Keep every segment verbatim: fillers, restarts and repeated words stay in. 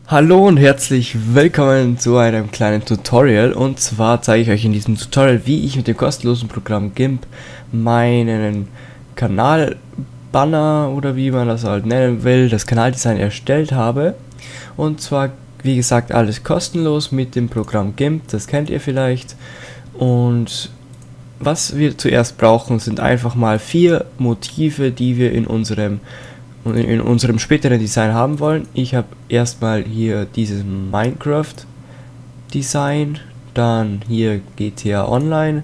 Hallo und herzlich willkommen zu einem kleinen Tutorial, und zwar zeige ich euch in diesem Tutorial, wie ich mit dem kostenlosen Programm GIMP meinen Kanalbanner oder wie man das halt nennen will, das Kanaldesign erstellt habe. Und zwar, wie gesagt, alles kostenlos mit dem Programm GIMP, das kennt ihr vielleicht. Und was wir zuerst brauchen, sind einfach mal vier Motive, die wir in unserem in unserem späteren Design haben wollen. Ich habe erstmal hier dieses Minecraft Design, dann hier G T A Online,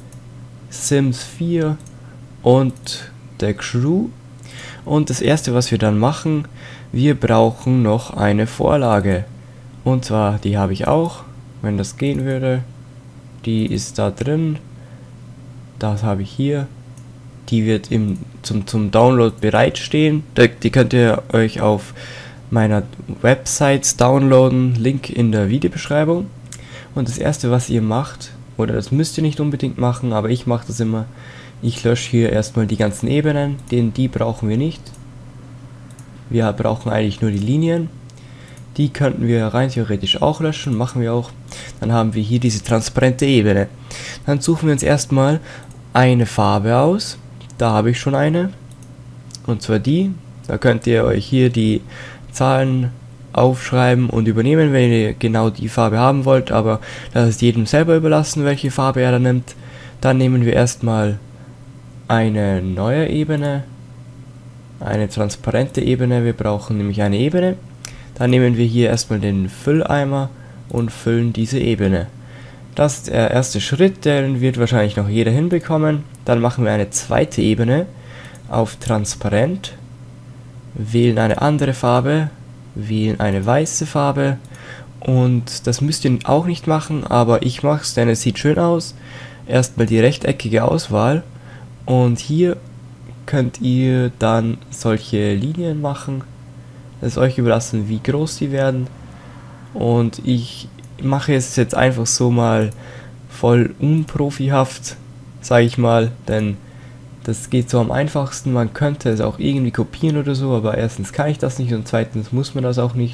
Sims vier und der Crew. Und das erste, was wir dann machen, wir brauchen noch eine Vorlage, und zwar die habe ich auch, wenn das gehen würde. Die ist da drin, das habe ich hier. Die wird im, zum, zum Download bereitstehen. Die könnt ihr euch auf meiner Website downloaden. Link in der Videobeschreibung. Und das erste, was ihr macht, oder das müsst ihr nicht unbedingt machen, aber ich mache das immer. Ich lösche hier erstmal die ganzen Ebenen, denn die brauchen wir nicht. Wir brauchen eigentlich nur die Linien. Die könnten wir rein theoretisch auch löschen, machen wir auch. Dann haben wir hier diese transparente Ebene. Dann suchen wir uns erstmal eine Farbe aus. Da habe ich schon eine, und zwar die. Da könnt ihr euch hier die Zahlen aufschreiben und übernehmen, wenn ihr genau die Farbe haben wollt, aber das ist jedem selber überlassen, welche Farbe er da nimmt. Dann nehmen wir erstmal eine neue Ebene, eine transparente Ebene. Wir brauchen nämlich eine Ebene. Dann nehmen wir hier erstmal den Fülleimer und füllen diese Ebene. Das ist der erste Schritt, den wird wahrscheinlich noch jeder hinbekommen. Dann machen wir eine zweite Ebene auf transparent, wählen eine andere Farbe, wählen eine weiße Farbe, und das müsst ihr auch nicht machen, aber ich mache es, denn es sieht schön aus. Erstmal die rechteckige Auswahl, und hier könnt ihr dann solche Linien machen. Es ist euch überlassen, wie groß die werden, und ich mache es jetzt einfach so mal voll unprofihaft, sage ich mal, denn das geht so am einfachsten. Man könnte es auch irgendwie kopieren oder so, aber erstens kann ich das nicht und zweitens muss man das auch nicht.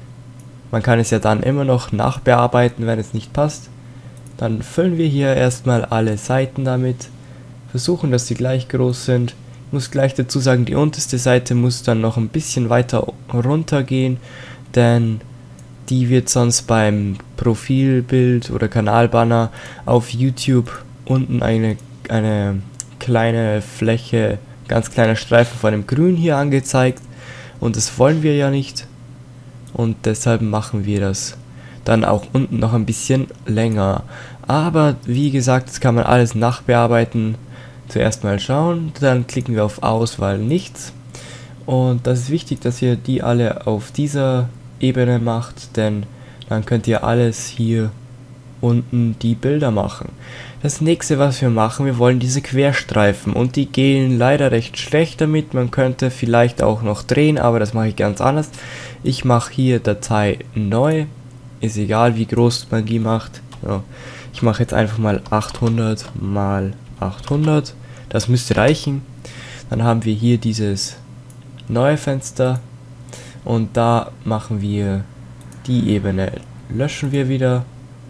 Man kann es ja dann immer noch nachbearbeiten, wenn es nicht passt. Dann füllen wir hier erstmal alle Seiten damit, versuchen, dass sie gleich groß sind. Ich muss gleich dazu sagen, die unterste Seite muss dann noch ein bisschen weiter runter gehen, denn die wird sonst beim Profilbild oder Kanalbanner auf YouTube unten eine, eine kleine Fläche, ganz kleiner Streifen von dem Grün hier angezeigt, und das wollen wir ja nicht, und deshalb machen wir das dann auch unten noch ein bisschen länger. Aber wie gesagt, das kann man alles nachbearbeiten. Zuerst mal schauen, dann klicken wir auf Auswahl nichts, und das ist wichtig, dass ihr die alle auf dieser Ebene macht, denn dann könnt ihr alles hier unten die Bilder machen. Das nächste, was wir machen, wir wollen diese Querstreifen, und die gehen leider recht schlecht damit. Man könnte vielleicht auch noch drehen, aber das mache ich ganz anders. Ich mache hier Datei neu, ist egal wie groß man die macht. Ja. Ich mache jetzt einfach mal achthundert mal achthundert, das müsste reichen. Dann haben wir hier dieses neue Fenster, und da machen wir die Ebene, löschen wir wieder,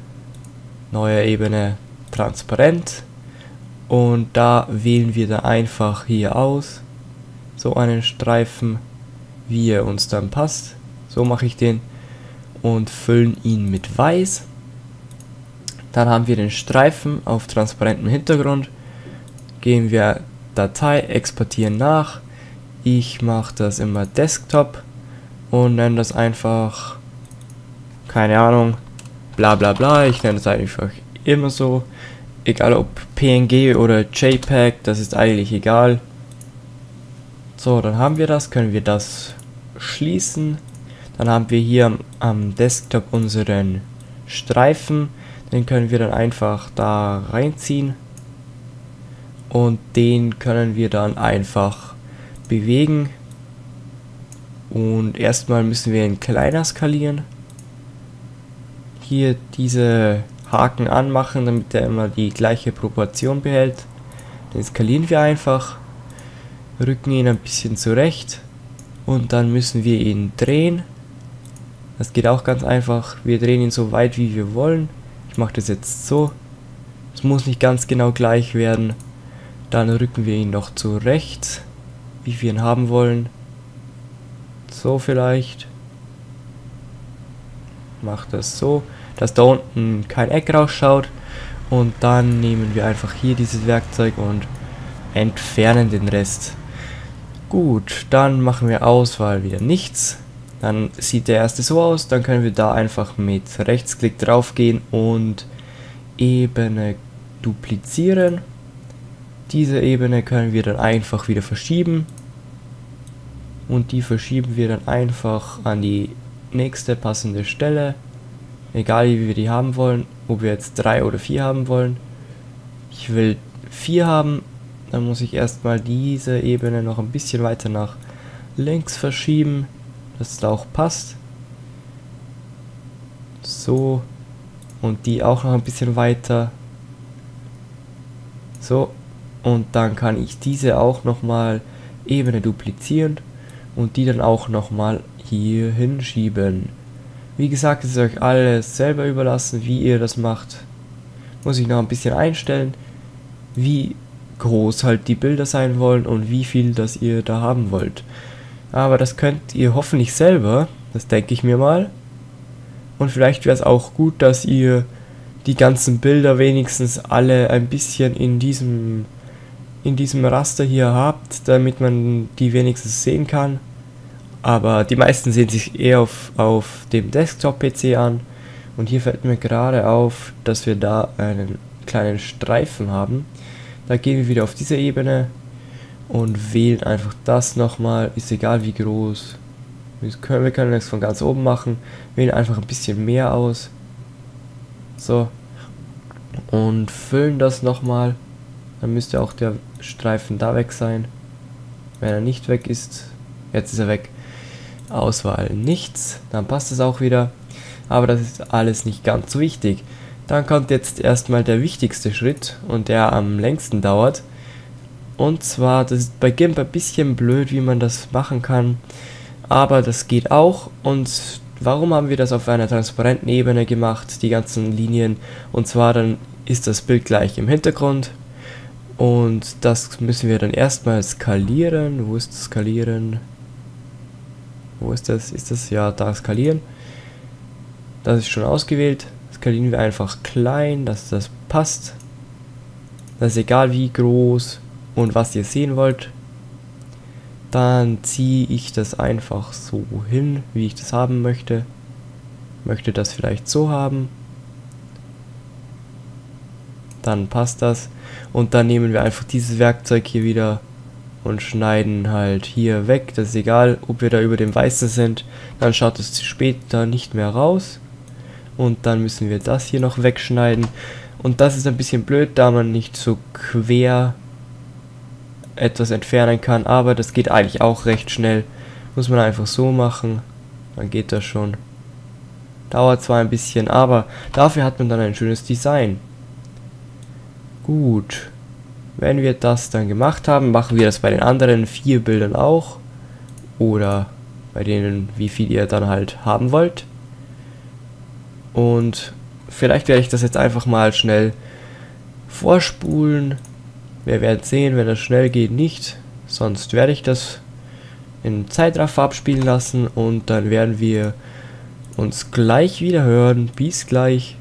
neue Ebene, transparent, und da wählen wir dann einfach hier aus, so einen Streifen, wie er uns dann passt. So mache ich den, und füllen ihn mit weiß. Dann haben wir den Streifen auf transparentem Hintergrund, gehen wir Datei, exportieren nach. Ich mache das immer Desktop und nenne das einfach, keine Ahnung, bla bla bla. Ich nenne das einfach immer so, egal ob P N G oder JPEG, das ist eigentlich egal. So, dann haben wir das, können wir das schließen. Dann haben wir hier am, am Desktop unseren Streifen, den können wir dann einfach da reinziehen, und den können wir dann einfach bewegen. Und erstmal müssen wir ihn kleiner skalieren. Hier diese Haken anmachen, damit er immer die gleiche Proportion behält. Den skalieren wir einfach, rücken ihn ein bisschen zurecht, und dann müssen wir ihn drehen. Das geht auch ganz einfach. Wir drehen ihn so weit wie wir wollen. Ich mache das jetzt so. Es muss nicht ganz genau gleich werden. Dann rücken wir ihn noch zurecht, wie wir ihn haben wollen. So vielleicht. Macht das so, dass da unten kein Eck rausschaut. Und dann nehmen wir einfach hier dieses Werkzeug und entfernen den Rest. Gut, dann machen wir Auswahl wieder nichts. Dann sieht der erste so aus. Dann können wir da einfach mit Rechtsklick drauf gehen und Ebene duplizieren. Diese Ebene können wir dann einfach wieder verschieben. Und die verschieben wir dann einfach an die nächste passende Stelle. Egal wie wir die haben wollen. Ob wir jetzt drei oder vier haben wollen. Ich will vier haben. Dann muss ich erstmal diese Ebene noch ein bisschen weiter nach links verschieben, dass es da auch passt. So. Und die auch noch ein bisschen weiter. So. Und dann kann ich diese auch nochmal Ebene duplizieren und die dann auch nochmal hier hinschieben. Wie gesagt, es ist euch alles selber überlassen, wie ihr das macht. Muss ich noch ein bisschen einstellen, wie groß halt die Bilder sein wollen und wie viel das ihr da haben wollt. Aber das könnt ihr hoffentlich selber, das denke ich mir mal. Und vielleicht wäre es auch gut, dass ihr die ganzen Bilder wenigstens alle ein bisschen in diesem in diesem Raster hier habt, damit man die wenigstens sehen kann. Aber die meisten sehen sich eher auf, auf dem Desktop-P C an. Und hier fällt mir gerade auf, dass wir da einen kleinen Streifen haben. Da gehen wir wieder auf diese Ebene und wählen einfach das nochmal. Ist egal wie groß. Wir können, wir können das von ganz oben machen. Wählen einfach ein bisschen mehr aus. So. Und füllen das nochmal. Dann müsste auch der Streifen da weg sein. Wenn er nicht weg ist, jetzt ist er weg. Auswahl nichts, dann passt es auch wieder. Aber das ist alles nicht ganz so wichtig. Dann kommt jetzt erstmal der wichtigste Schritt und der am längsten dauert. Und zwar, das ist bei GIMP ein bisschen blöd, wie man das machen kann. Aber das geht auch. Und warum haben wir das auf einer transparenten Ebene gemacht, die ganzen Linien? Und zwar dann ist das Bild gleich im Hintergrund. Und das müssen wir dann erstmal skalieren. Wo ist das Skalieren? Wo ist das? Ist das? Ja, da skalieren. Das ist schon ausgewählt. Skalieren wir einfach klein, dass das passt. Das ist egal wie groß und was ihr sehen wollt. Dann ziehe ich das einfach so hin, wie ich das haben möchte. Möchte das vielleicht so haben. Dann passt das. Und dann nehmen wir einfach dieses Werkzeug hier wieder und schneiden halt hier weg. Das ist egal, ob wir da über dem Weißen sind. Dann schaut es später nicht mehr raus. Und dann müssen wir das hier noch wegschneiden. Und das ist ein bisschen blöd, da man nicht so quer etwas entfernen kann. Aber das geht eigentlich auch recht schnell. Muss man einfach so machen. Dann geht das schon. Dauert zwar ein bisschen, aber dafür hat man dann ein schönes Design. Gut, wenn wir das dann gemacht haben, machen wir das bei den anderen vier Bildern auch. Oder bei denen, wie viel ihr dann halt haben wollt. Und vielleicht werde ich das jetzt einfach mal schnell vorspulen. Wir werden sehen, wenn das schnell geht, nicht. Sonst werde ich das in Zeitraffer abspielen lassen und dann werden wir uns gleich wieder hören. Bis gleich.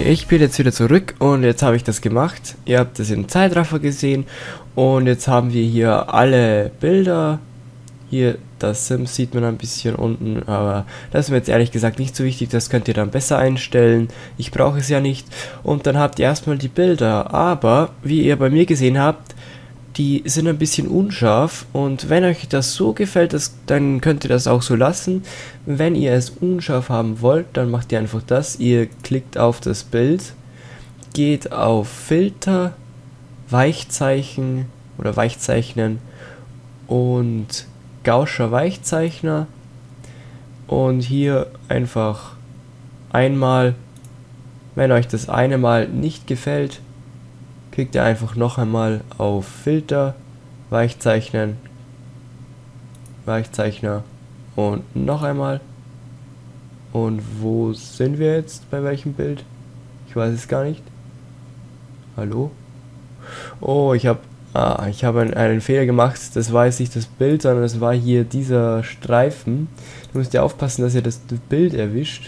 Ich bin jetzt wieder zurück und jetzt habe ich das gemacht. Ihr habt das im Zeitraffer gesehen und jetzt haben wir hier alle Bilder. Hier das Sims sieht man ein bisschen unten, aber das ist mir jetzt ehrlich gesagt nicht so wichtig. Das könnt ihr dann besser einstellen. Ich brauche es ja nicht. Und dann habt ihr erstmal die Bilder, aber wie ihr bei mir gesehen habt, die sind ein bisschen unscharf und wenn euch das so gefällt, das, dann könnt ihr das auch so lassen. Wenn ihr es unscharf haben wollt, dann macht ihr einfach das. Ihr klickt auf das Bild, geht auf Filter, Weichzeichen oder Weichzeichnen und Gaußscher Weichzeichner und hier einfach einmal, wenn euch das eine Mal nicht gefällt, klickt ihr einfach noch einmal auf Filter, Weichzeichnen, Weichzeichner und noch einmal. Und wo sind wir jetzt? Bei welchem Bild? Ich weiß es gar nicht. Hallo? Oh, ich habe ah, ich habe einen, einen Fehler gemacht. Das war jetzt nicht das Bild, sondern das war hier dieser Streifen. Da müsst ihr aufpassen, dass ihr das Bild erwischt.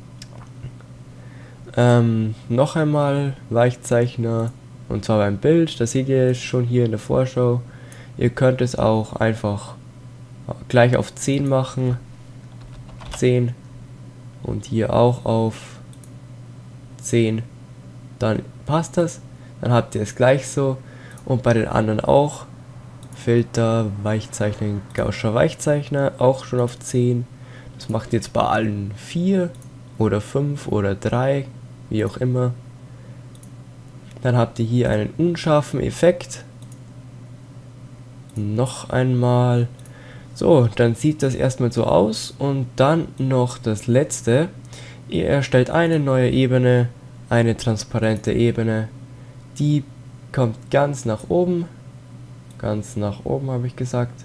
Ähm, noch einmal Weichzeichner. Und zwar beim Bild, das seht ihr schon hier in der Vorschau. Ihr könnt es auch einfach gleich auf zehn machen. zehn. Und hier auch auf zehn. Dann passt das. Dann habt ihr es gleich so. Und bei den anderen auch. Filter, Weichzeichnen, Gaußscher Weichzeichner. Auch schon auf zehn. Das macht jetzt bei allen vier oder fünf oder drei. Wie auch immer. Dann habt ihr hier einen unscharfen Effekt. Noch einmal. So, dann sieht das erstmal so aus. Und dann noch das letzte. Ihr erstellt eine neue Ebene. Eine transparente Ebene. Die kommt ganz nach oben. Ganz nach oben habe ich gesagt.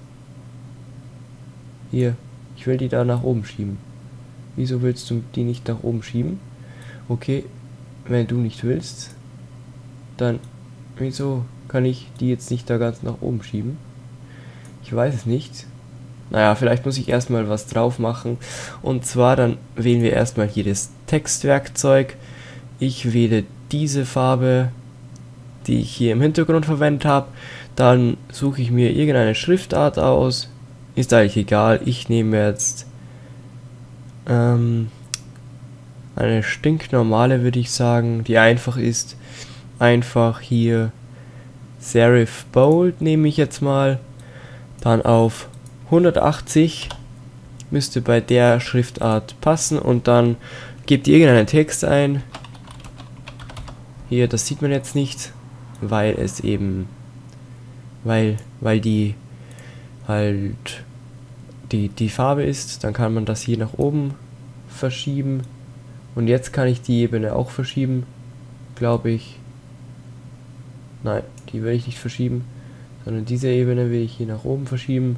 Hier. Ich will die da nach oben schieben. Wieso willst du die nicht nach oben schieben? Okay. Wenn du nicht willst, dann wieso kann ich die jetzt nicht da ganz nach oben schieben? Ich weiß es nicht. Naja, vielleicht muss ich erstmal was drauf machen. Und zwar dann wählen wir erstmal hier das Textwerkzeug. Ich wähle diese Farbe, die ich hier im Hintergrund verwendet habe. Dann suche ich mir irgendeine Schriftart aus. Ist eigentlich egal. Ich nehme jetzt ähm, eine stinknormale, würde ich sagen, die einfach ist. Einfach hier Serif Bold nehme ich jetzt mal. Dann auf hundertachtzig müsste bei der Schriftart passen und dann gebt ihr irgendeinen Text ein. Hier, das sieht man jetzt nicht, weil es eben, weil, weil die halt die, die Farbe ist. Dann kann man das hier nach oben verschieben. Und jetzt kann ich die Ebene auch verschieben, glaube ich. Nein, die will ich nicht verschieben, sondern diese Ebene will ich hier nach oben verschieben.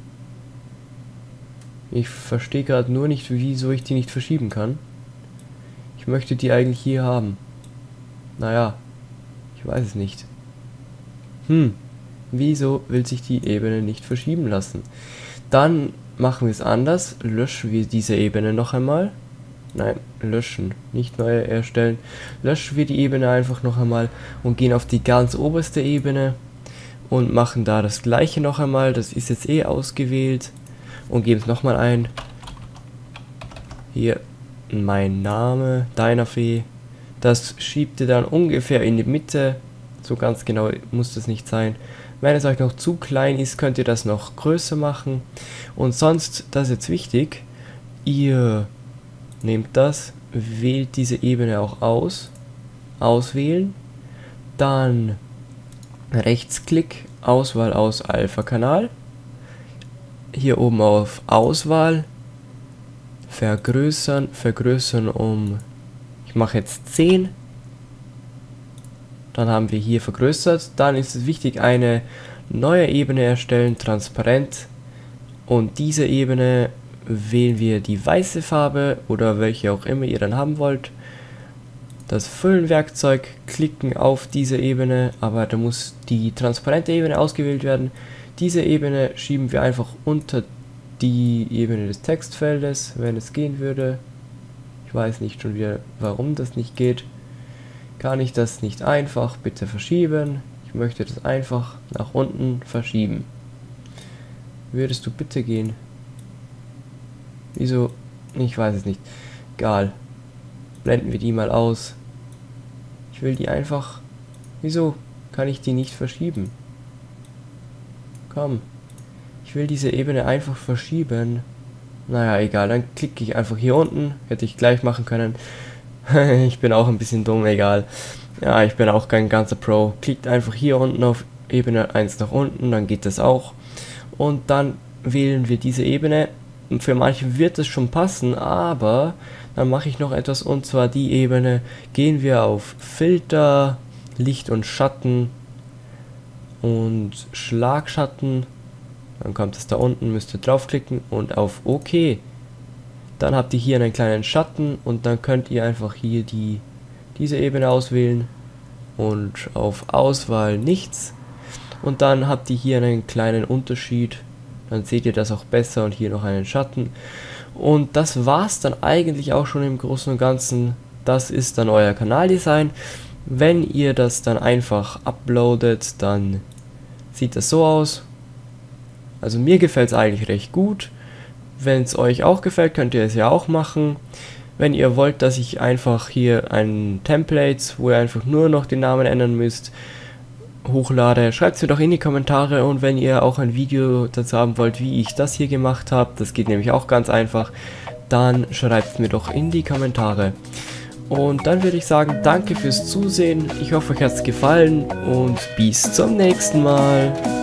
Ich verstehe gerade nur nicht, wieso ich die nicht verschieben kann. Ich möchte die eigentlich hier haben. Naja, ich weiß es nicht. Hm, wieso will sich die Ebene nicht verschieben lassen? Dann machen wir es anders. Löschen wir diese Ebene noch einmal. Nein, löschen, nicht neu erstellen. Löschen wir die Ebene einfach noch einmal und gehen auf die ganz oberste Ebene und machen da das gleiche noch einmal. Das ist jetzt eh ausgewählt und geben es nochmal ein. Hier mein Name, Dynafee. Das schiebt ihr dann ungefähr in die Mitte. So ganz genau muss das nicht sein. Wenn es euch noch zu klein ist, könnt ihr das noch größer machen. Und sonst, das ist jetzt wichtig, ihr nehmt das, wählt diese Ebene auch aus, auswählen, dann Rechtsklick, Auswahl aus Alpha-Kanal, hier oben auf Auswahl, vergrößern, vergrößern um, ich mache jetzt zehn, dann haben wir hier vergrößert, dann ist es wichtig, eine neue Ebene erstellen, transparent, und diese Ebene wählen wir die weiße Farbe oder welche auch immer ihr dann haben wollt. Das Füllenwerkzeug, klicken auf diese Ebene, aber da muss die transparente Ebene ausgewählt werden. Diese Ebene schieben wir einfach unter die Ebene des Textfeldes, wenn es gehen würde. Ich weiß nicht schon wieder, warum das nicht geht. Kann ich das nicht einfach bitte verschieben? Ich möchte das einfach nach unten verschieben. Würdest du bitte gehen? Wieso? Ich weiß es nicht. Egal. Blenden wir die mal aus. Ich will die einfach... Wieso kann ich die nicht verschieben? Komm. Ich will diese Ebene einfach verschieben. Naja, egal. Dann klicke ich einfach hier unten. Hätte ich gleich machen können. Ich bin auch ein bisschen dumm, egal. Ja, ich bin auch kein ganzer Pro. Klickt einfach hier unten auf Ebene eins nach unten, dann geht das auch. Und dann wählen wir diese Ebene. Und für manche wird es schon passen, aber dann mache ich noch etwas, und zwar die Ebene. Gehen wir auf Filter, Licht und Schatten und Schlagschatten. Dann kommt es da unten, müsst ihr draufklicken und auf OK. Dann habt ihr hier einen kleinen Schatten und dann könnt ihr einfach hier die diese Ebene auswählen und auf Auswahl nichts. Und dann habt ihr hier einen kleinen Unterschied. Dann seht ihr das auch besser und hier noch einen Schatten. Und das war's dann eigentlich auch schon im Großen und Ganzen. Das ist dann euer Kanaldesign. Wenn ihr das dann einfach uploadet, dann sieht das so aus. Also mir gefällt es eigentlich recht gut. Wenn es euch auch gefällt, könnt ihr es ja auch machen. Wenn ihr wollt, dass ich einfach hier ein Template, wo ihr einfach nur noch den Namen ändern müsst, hochlade, schreibt es mir doch in die Kommentare. Und wenn ihr auch ein Video dazu haben wollt, wie ich das hier gemacht habe, das geht nämlich auch ganz einfach, dann schreibt es mir doch in die Kommentare. Und dann würde ich sagen, danke fürs Zusehen. Ich hoffe, euch hat es gefallen und bis zum nächsten Mal.